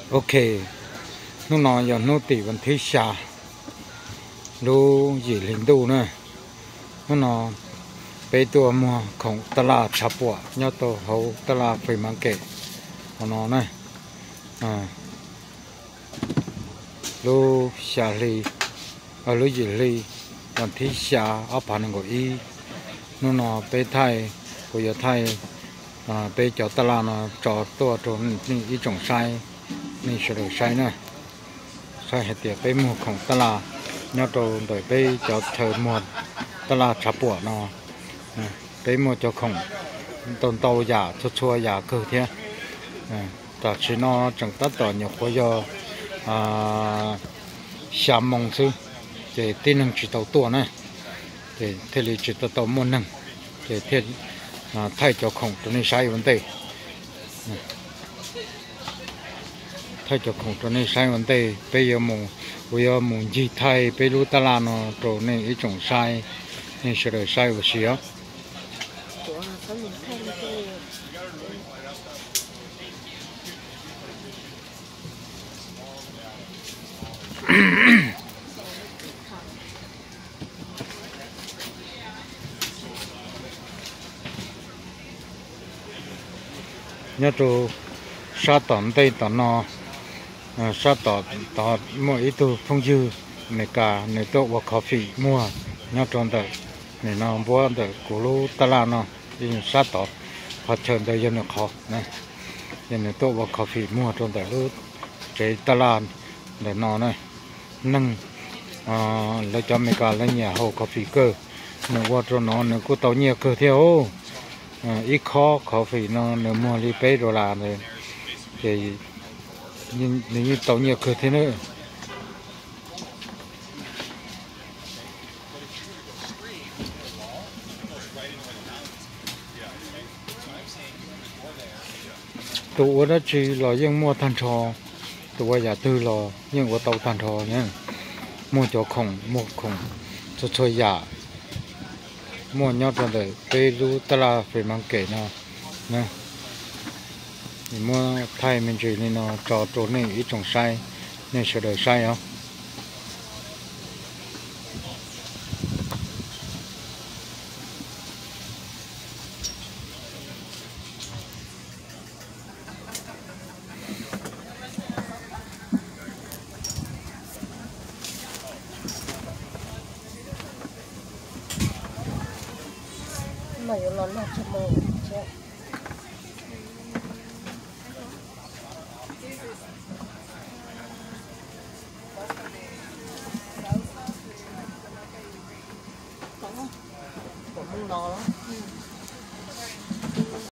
ok nó nói giờ nó tỷ vẫn thấy xa lu gì lính đủ nữa nó bây giờ mua không tala la chập bùa nhớ tôi hậu tala phải mang kệ nó này lu xa li ở lu gì li vẫn thấy xa ở phần của y nó bây thay của giờ thay bây giờ tala nó cho tôi cho những ý trồng sai nên sẽ được sai nữa sai hết tiệt bây mua không tala nhớ tôi đợi bây giờ thời mua tala chập bùa nó bây mua cho không tồn tàu giả cho chua giả cơ thế ta chỉ nó chẳng tất cả nhiều khối do xả mông sư để tin năng chỉ tàu tua này để thế là chỉ tàu mua năng để thế thay cho không cho nên sai vấn đề thay cho không cho nên sai vấn đề bây giờ muốn gì thay bây lúc ta làm nó cho nên ý trồng sai nên sẽ được sai một xíu nhớ tôi sát tận đây tận nó sát tận mỗi ít tôi phong dư này cả này tôi vào cà phê mua nhớ trong đây này nó mua được củ lúa ta làm nó đi sát tận phát triển đây dân nó khó này này tôi vào cà phê mua trong đây lúc chế ta làm để nó này nâng lấy cho mấy cả lấy nhà hồ cà phê cơ nó qua cho nó có tàu nhiều cơ theo ít khó cà phê nó mua đi bé đồ làm này thì như tàu nhiều cơ thế nữa tụ đó chỉ là những mua than trò tụ giờ tư là những của tàu than trò nhé mua cho khổng cho chơi giả mua nhau trong đấy bây giờ ta là phải mang kệ nó nè mua thay mình chỉ nên nó cho chỗ này ít trồng sai nên sẽ được sai không mà yếu lắm là chậm mồ chứ có không? Có mông đó lắm.